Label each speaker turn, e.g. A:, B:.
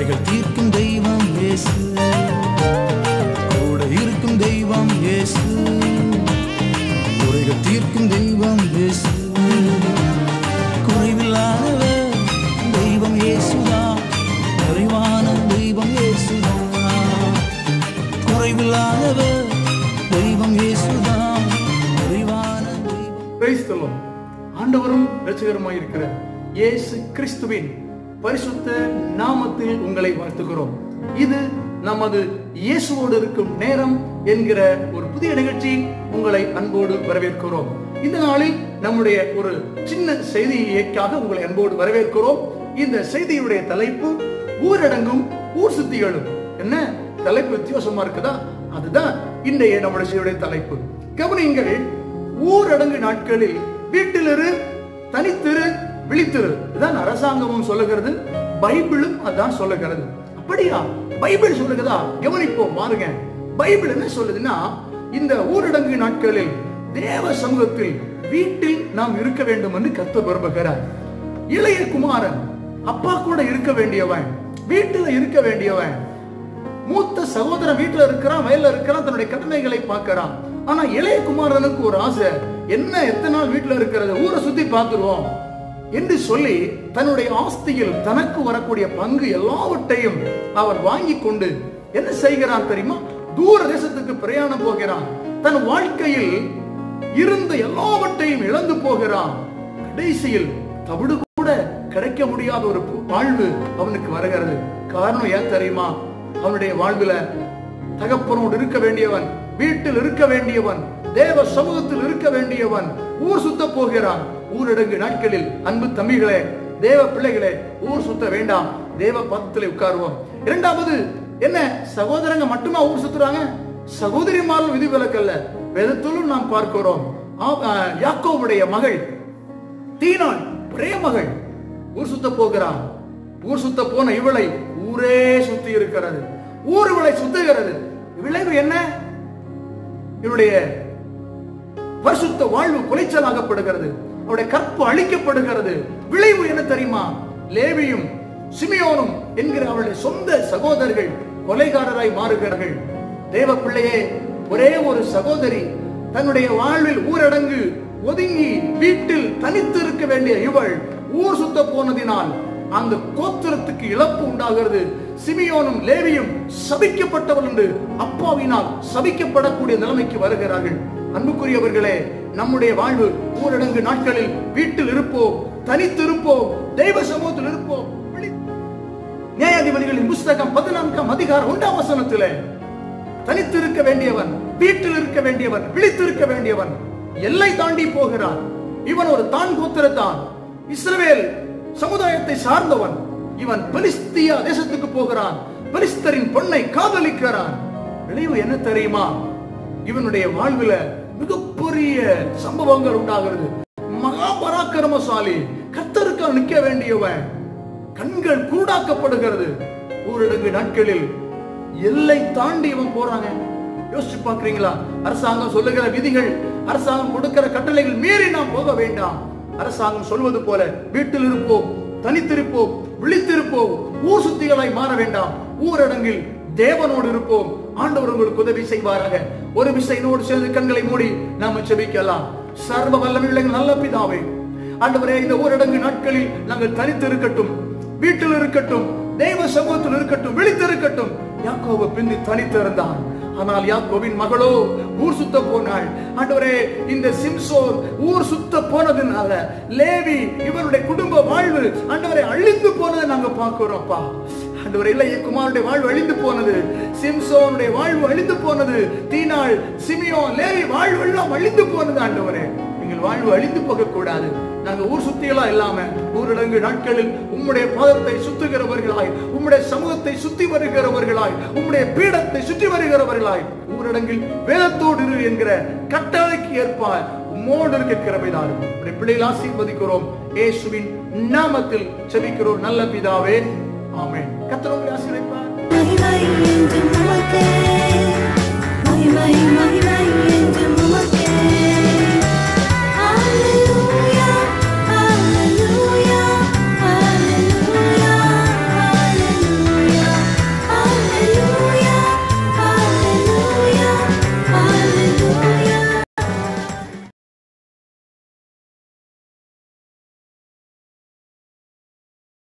A: குறைகள் தீர்க்கும் தெய்வம் இயேசு, கூட இருக்கும் தெய்வம் இயேசு, குறைகள் தீர்க்கும் தெய்வம் இயேசு. குறைவில்லாதவர் தெய்வம் இயேசுதான், நிறைவான தெய்வம் இயேசுதான். குறைவில்லாதவர் தெய்வம் இயேசுதான், நிறைவான தெய்வம்.
B: Praise the lord. ஆண்டவரும் இரட்சகருமாய் இருக்கிற இயேசு கிறிஸ்துவின் பரிசுத்த நாமத்தில் உங்களை வாழ்த்துகிறோம். இது நமது இயேசுவோடு இருக்கும் நேரம் என்கிற ஒரு புதிய நிகழ்ச்சி உங்களை அன்போடு வரவேற்கிறோம். இந்த நாளில் நம்முடைய ஒரு சின்ன செய்தியைக்காக உங்களை அன்போடு வரவேற்கிறோம். இந்த செய்தியுடைய தலைப்பு ஊரடங்கும் ஊர் சுத்திகளும். என்ன தலைப்பு வித்தியாசமா இருக்குதா? அதுதான் இன்றைய நம்முடைய செய்தியுடைய தலைப்பு. கவனியுங்கள், ஊரடங்கு நாட்களில் வீட்டிலிரு, தனித்திரு, விழித்திரு. இதுதான் அரசாங்கமும் சொல்லுகிறது, பைபிளும் அதான் சொல்லுகிறது. அப்படியா பைபிள் சொல்லுகிறதா? கவனிப்போம் பாருங்க. பைபிள் என்ன சொல்லுதுன்னா, இந்த ஊரடங்கு நாட்களில் தேவ சமூகத்தில் வீட்டில் நாம் இருக்க வேண்டும் என்று கர்த்தர் விரும்புகிறார். இளைய குமாரன் அப்பா கூட இருக்க வேண்டியவன், வீட்டில் இருக்க வேண்டியவன். மூத்த சகோதரன் வீட்டில் இருக்கிறான், வயல்ல இருக்கிறான், தன்னுடைய கடமைகளை பார்க்கிறான். ஆனா இளைய குமாரனுக்கு ஒரு ஆசை, என்ன எத்தனை நாள் வீட்டில் இருக்கிறது, ஊரை சுத்தி பார்த்துருவோம் என்று சொல்லி தன்னுடைய ஆஸ்தியில் தனக்கு வரக்கூடிய பங்கு எல்லாவற்றையும் அவன் வாங்கி கொண்டு என்ன செய்கிறான் தெரியுமா? தூர தேசத்துக்கு பிரயாணம் போகிறான். தன் வாழ்க்கையில் இருந்த எல்லாவற்றையும் இழந்து போகிறான். கடைசியில் தவிடு கூட கிடைக்க முடியாத ஒரு வாழ்வு அவனுக்கு வருகிறது. காரணம் ஏன் தெரியுமா? அவனுடைய வாழ்வுல தகப்பனோடு இருக்க வேண்டியவன், வீட்டில் இருக்க வேண்டியவன், தேவ சமூகத்தில் இருக்க வேண்டியவன் ஊர் சுத்த போகிறான். ஊரடங்கு நாட்களில் அன்பு தம்பிகளே, தேவ பிள்ளைகளே, ஊர் சுத்த வேண்டாம், தேவ பக்கத்தில் உட்காருவோம். இரண்டாவது என்ன, சகோதரங்க மட்டுமா ஊர் சுத்துறாங்க? சகோதரிமாரும் விதிவிலக்கல்ல. வேதத்திலும் நாம் பார்க்கிறோம். யாக்கோவுடைய மகள் தீனாள், ஒரே மகள், ஊர் சுத்த போகிறான். ஊர் சுத்த போன இவளை ஊரே சுத்தி இருக்கிறது, ஊர் இவளை சுத்துகிறது. விளைவு என்ன? இவளுடைய பரிசுத்த வாழ்வு குலைச்சலாகப்படுகிறது, அவருடைய கற்பு அழிக்கப்படுகிறது. விளைவு என்ன தெரியுமா? லேவியும் சிமியோனும் என்கிற அவருடைய சொந்த சகோதரர்கள் கொலைகாரராய் மாறுகிறார்கள். தேவ பிள்ளையே, ஒரே ஒரு சகோதரி தன்னுடைய வாழ்வில் ஊரடங்கு ஒதுங்கி வீட்டில் தனித்து இருக்க வேண்டிய இவள் ஊர் சுத்த போனதினால் அந்த கோத்திரத்துக்கு இழப்பு உண்டாகிறது. சிமியோனும் லேவியும் சபிக்கப்பட்டவள் என்று அப்பாவினால் சபிக்கப்படக்கூடிய நிலைமைக்கு வருகிறார்கள். அன்புக்குரியவர்களே, நம்முடைய வாழ்வு ஊரடங்கு நாட்களில் வீட்டில் இருப்போம், தனித்து இருப்போம், தெய்வ சமூகத்தில் இருப்போம். நியாயாதிபதிகளின் புஸ்தகம் 14ஆம் அதிகாரம் 1ஆம் வசனத்திலே தனித்து இருக்க வேண்டியவன், வீட்டில் இருக்க வேண்டியவன், விழித்திருக்க வேண்டியவன் எல்லை தாண்டி போகிறான். இவன் ஒரு தான் கோத்திரத்தான், இஸ்ரவேல் சமுதாயத்தை சார்ந்தவன். இவன் பெலிஸ்தியா தேசத்துக்கு போகிறான், பெலிஸ்தரின் பொண்ணை காதலிக்கிறான். விளைவு என்ன தெரியுமா? இவனுடைய வாழ்வில மிகப்பெரிய சம்பவங்கள் உண்டாகிறது. மகா பராக்கிரமசாலி, கர்த்தருக்கு நிற்க வேண்டியவன், கண்கள் குருடாக்கப்படுகிறது. ஊரடங்கு நாட்களில் எல்லை தாண்டி இவன் போறாங்க. யோசிச்சு பாக்குறீங்களா? அரசாங்கம் சொல்லுகிற விதிகள், அரசாங்கம் கொடுக்கிற கட்டளைகள் மீறி நாம் போக வேண்டாம். அரசாங்கம் சொல்வது போல வீட்டில் இருப்போம், தனித்திருப்போம், விழித்திருப்போம், ஊர் சுத்திகளாய் மாற வேண்டாம். ஊரடங்கில் தேவனோடு இருப்போம். ஆண்டவர் உங்களுக்கு உதவி செய்வாராக. ஒரு விசையோடு சேர்ந்து கண்களை மூடி நாம ஜெபிக்கலாம். சர்வ வல்லமையுள்ள நல்ல பிதாவே, ஆண்டவரே, இந்த ஊரடங்கு நாட்களில் நாங்கள் தனித்து இருக்கட்டும், வீட்டில் இருக்கட்டும், தெய்வ சமூகத்தில் இருக்கட்டும், விழித்திருக்கட்டும். யாக்கோபு பிந்தி தனித்து இருந்தான், ஆனால் யாக்கோபின் மகளோ ஊர் சுத்த போனாள். ஆண்டவரே, இந்த சிம்சோன் ஊர் சுத்த போனதுனால லேவி இவருடைய குடும்ப வாழ்வு ஆண்டவரே அழிந்து போனதை நாங்க பார்க்கிறோம்ப்பா. ஆண்டவரே, இளைய குமாரனுடைய வாழ்வு அழிந்து போனது, சிம்சோனுடைய வாழ்வு அழிந்து போனது, தீனாள், சிமியோன், லேவி வாழ்வு எல்லாம் அழிந்து போனது. ஆண்டவரே, எங்கள் வாழ்வு அழிந்து போக கூடாது. நாங்க ஊர் சுத்திகளா இல்லாம ஊரடங்கு நாட்களில் உம்முடைய பாதத்தை சுத்துகிறவர்களாய், உம்முடைய சமூகத்தை சுத்தி வருகிறவர்களாய், உம்முடைய பீடத்தை சுற்றி வருகிறவர்களாய், ஊரடங்கில் வேதத்தோடு இரு என்கிற கட்டளைக்கு ஏற்பார் உம்மோடு இருக்க கிருபைதாரும். உம்முடைய பிள்ளைகளை ஆசீர்வதிக்கிறோம். இயேசுவின் நாமத்தில் ஜெபிக்கிறோம் நல்ல பிதாவே, ஆமென். கர்த்தர் உங்களை ஆசீர்வதிப்பார்.